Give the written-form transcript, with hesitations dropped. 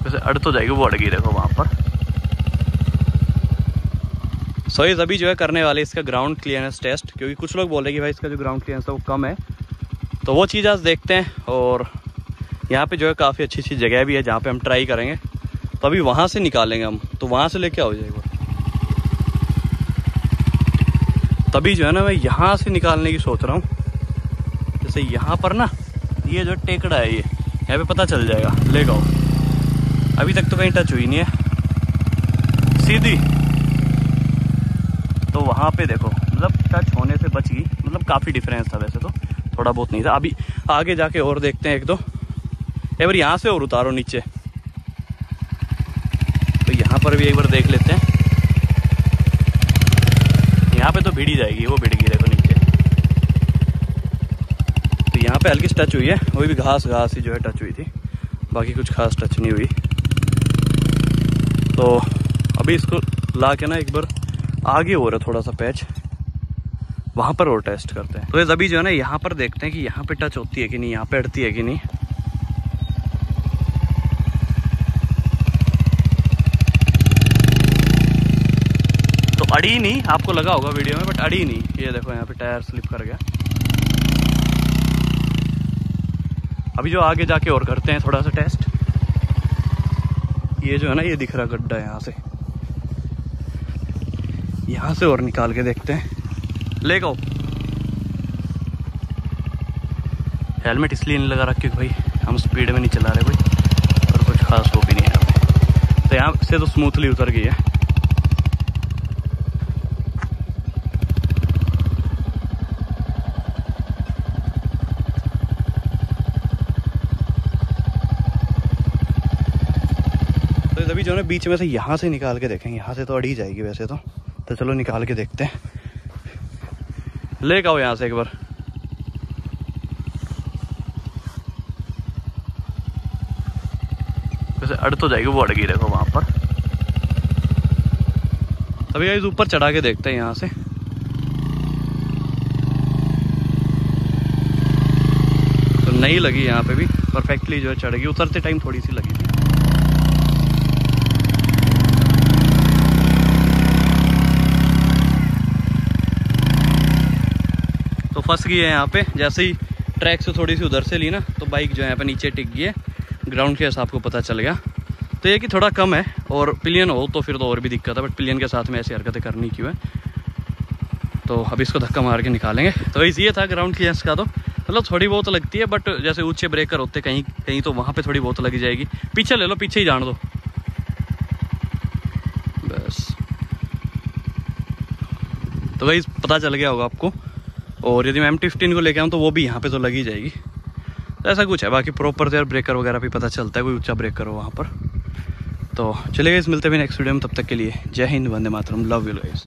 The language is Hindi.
वैसे अड़ तो जाएगी, वो अड़गी देखो वहाँ पर। सो इस अभी जो है करने वाले इसका ग्राउंड क्लियरेंस टेस्ट, क्योंकि कुछ लोग बोल रहे हैं कि भाई इसका जो ग्राउंड क्लियरेंस है वो कम है, तो वो चीज़ आज देखते हैं। और यहाँ पे जो है काफ़ी अच्छी अच्छी जगह भी है जहाँ पे हम ट्राई करेंगे, तो अभी वहाँ से निकालेंगे हम, तो वहाँ से लेके आओ जाएगा। तभी जो है ना मैं यहाँ से निकालने की सोच रहा हूँ। जैसे यहाँ पर ना ये जो टेकड़ा है, ये यहाँ पे पता चल जाएगा, ले आओ। अभी तक तो कहीं टच हुई नहीं है सीधी, तो वहाँ पे देखो मतलब टच होने से बच गई, मतलब काफ़ी डिफरेंस था, वैसे तो थोड़ा बहुत नहीं था। अभी आगे जाके और देखते हैं एक दो, एक बार यहाँ से और उतारो नीचे, तो यहाँ पर भी एक बार देख लेते हैं। यहाँ पे तो भिड़ ही जाएगी, वो भिड़ गई देखो नीचे, तो यहाँ पे हल्की टच हुई है, वो भी घास घास ही जो है टच हुई थी, बाकी कुछ खास टच नहीं हुई। तो अभी इसको ला के ना एक बार आगे हो रहा है थोड़ा सा पैच, वहाँ पर और टेस्ट करते हैं। तो ये अभी जो है ना यहाँ पर देखते हैं कि यहाँ पे टच होती है कि नहीं, यहाँ पे अड़ती है कि नहीं। तो अड़ी नहीं, आपको लगा होगा वीडियो में, बट अड़ी नहीं। ये देखो यहाँ पे टायर स्लिप कर गया। अभी जो आगे जाके और करते हैं थोड़ा सा टेस्ट। ये जो है ना ये दिख रहा गड्ढा है, यहाँ से और निकाल के देखते हैं। ले गो। हेलमेट इसलिए नहीं लगा रखे भाई हम स्पीड में नहीं चला रहे कोई, और कुछ खास हो भी नहीं है यहाँ पे, तो यहाँ से तो स्मूथली उतर गई है। तो अभी जो है बीच में से यहाँ से निकाल के देखेंगे, यहाँ से तो अड़ी जाएगी वैसे तो चलो निकाल के देखते हैं। ले आओ यहाँ से एक बार। वैसे अड़ तो जाएगी, वो अड़गी देखो वहां पर। अभी गाइस ऊपर चढ़ा के देखते हैं यहाँ से। तो नहीं लगी यहाँ पे भी, परफेक्टली जो है चढ़ गई। उतरते टाइम थोड़ी सी लगी थी। तो फंस गई है यहाँ पे, जैसे ही ट्रैक से थोड़ी सी उधर से ली ना, तो बाइक जो है यहाँ पे नीचे टिक गई है। ग्राउंड के हिसाब को पता चल गया। तो ये कि थोड़ा कम है, और पिलियन हो तो फिर तो और भी दिक्कत है, बट पिलियन के साथ में ऐसी हरकतें करनी क्यों है। तो अब इसको धक्का मार के निकालेंगे। तो ये था ग्राउंड क्लियरेंस का, तो मतलब थोड़ी बहुत लगती है, बट जैसे ऊंचे ब्रेकर होते कहीं कहीं तो वहाँ पे थोड़ी बहुत लगी जाएगी। पीछे ले लो, पीछे ही जान दो बस। तो वही पता चल गया होगा आपको। और यदि मैं M15 को लेके आऊँ तो वो भी यहाँ पे तो लगी जाएगी। तो ऐसा कुछ है, बाकी प्रॉपर तो यार ब्रेकर वगैरह भी पता चलता है, कोई ऊंचा ब्रेकर हो वहाँ पर। तो चलिए गाइस, मिलते हैं नेक्स्ट वीडियो में, तब तक के लिए जय हिंद, वंदे मातरम, लव यू गाइस।